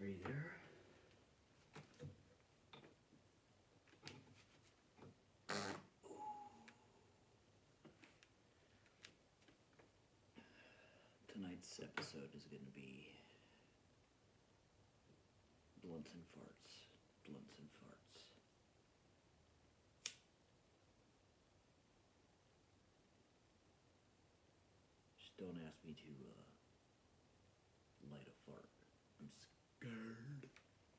battery there. Tonight's episode is going to be blunts and farts. Blunts and farts. Just don't ask me to light a fart. I'm scared.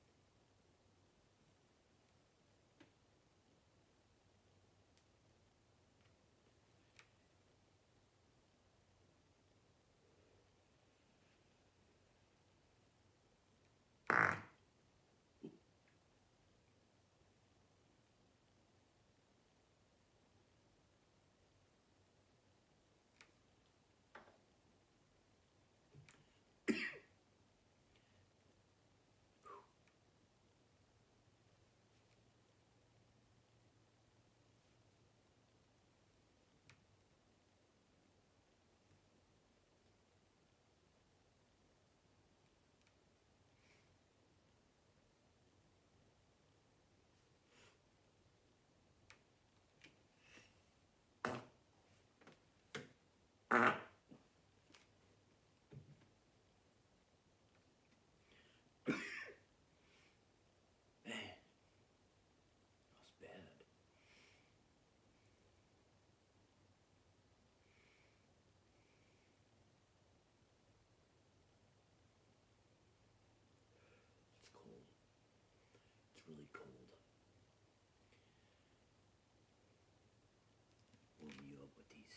Really cold. Warm you up with these.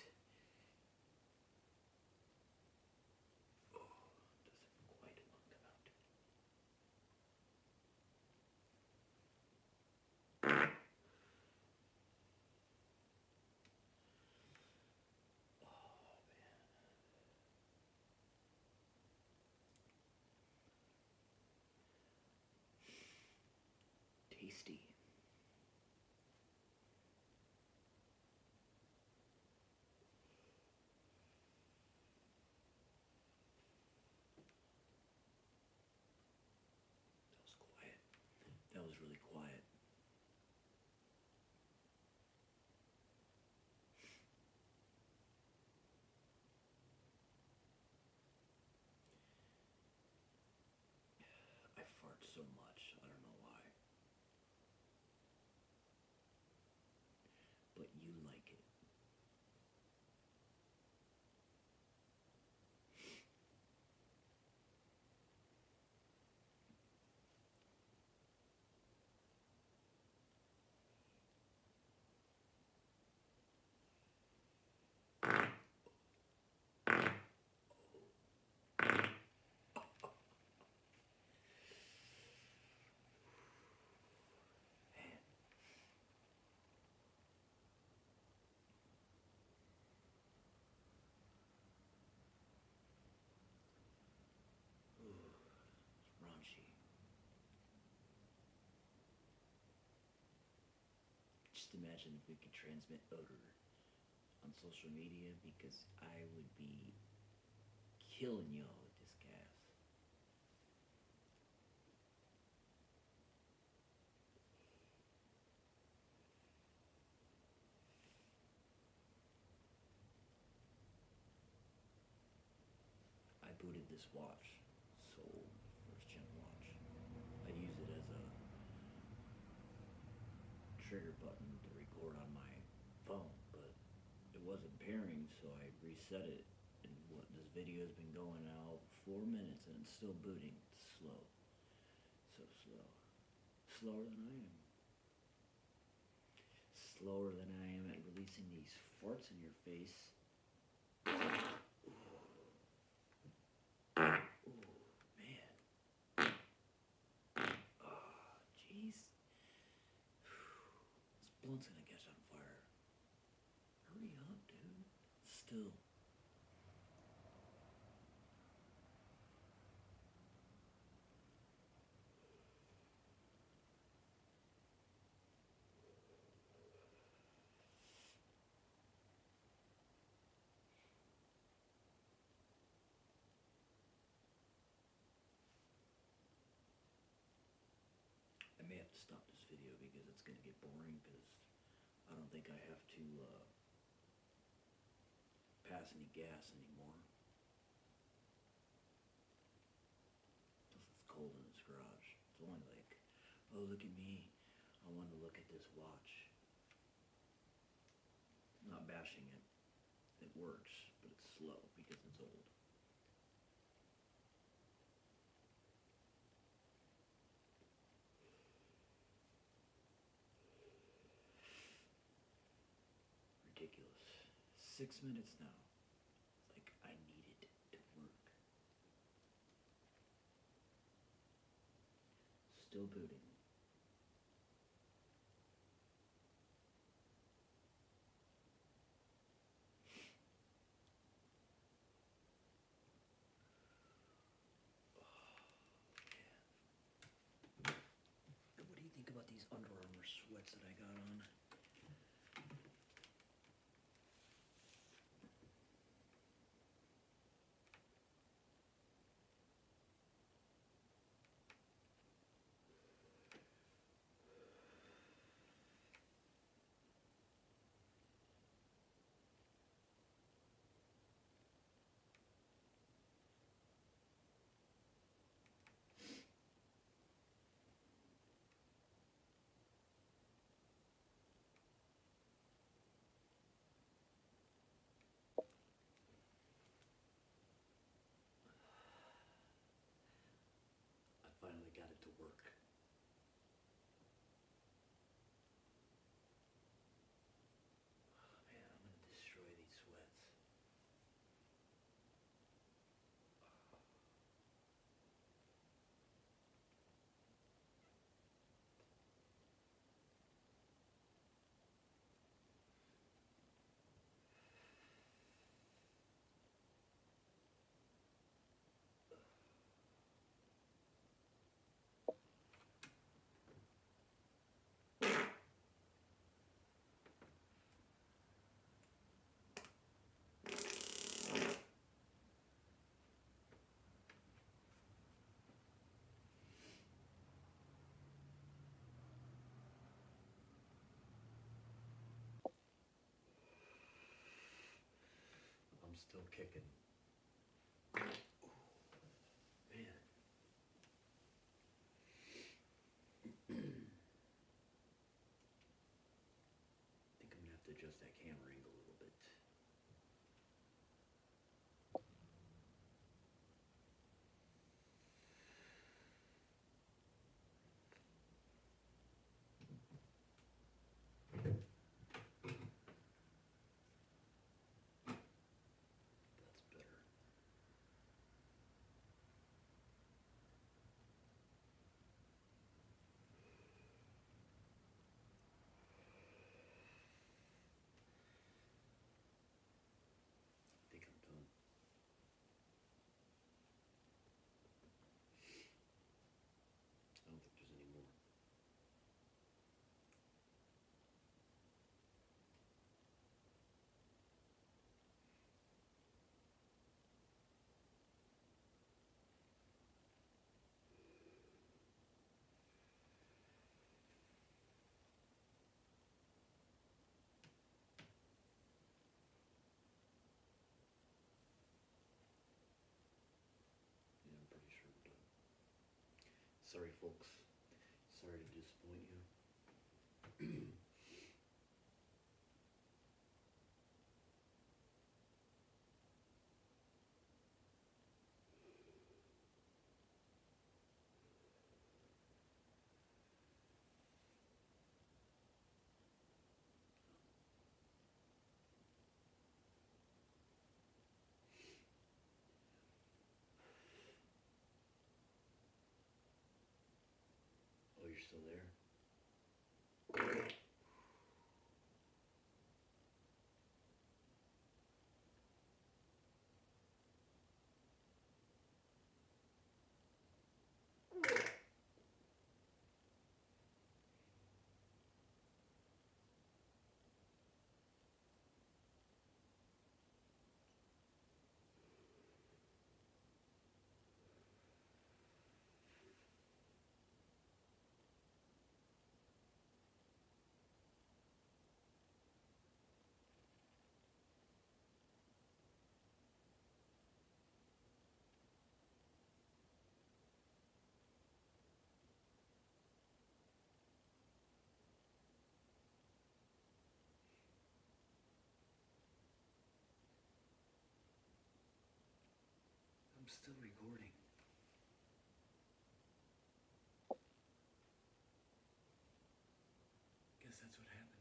Oh, doesn't quite amount them out. Oh man. Tasty. That was quiet. That was really quiet. I fart so much, I don't know why. But you like it. Raunchy. Just imagine if we could transmit odor on social media, because I would be killing y'all with this gas. I booted this watch, Soul, first gen watch. I use it as a trigger button to record on my phone, but it wasn't pairing, so I reset it, and this video's been going out 4 minutes and it's still booting. It's slow. So slow. Slower than I am. Slower than I am at releasing these farts in your face. Blunt's gonna catch on fire. Hurry up, dude. Still. may have to stop this video because it's going to get boring, because I don't think I have to pass any gas anymore. Plus it's cold in this garage. It's only like, oh, look at me, I want to look at this watch. Not bashing it. It works, but it's slow because it's old. Ridiculous. 6 minutes now. It's like I need it to work. Still booting. What do you think about these Under Armour sweats that I got on? I finally got it to work. Oh man, I'm gonna destroy these sweats. I'm still kicking. Man. I think I'm gonna have to adjust that camera angle a little bit. That's better. I think I'm done. I don't think there's any more. Yeah, I'm pretty sure we're done. Sorry, folks. Sorry to disappoint you. Oh, you're still there? still recording. Guess that's what happens.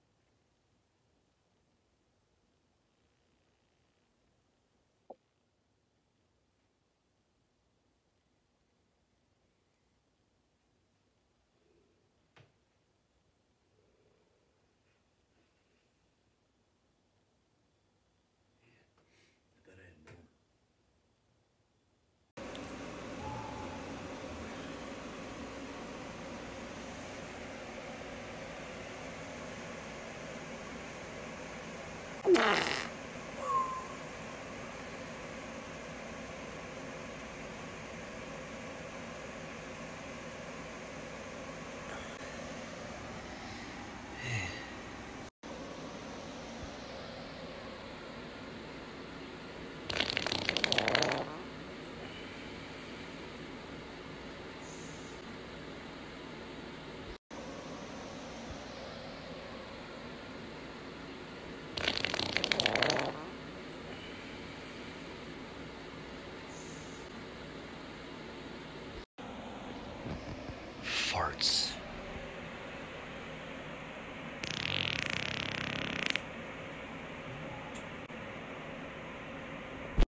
I thought I had more. Ah!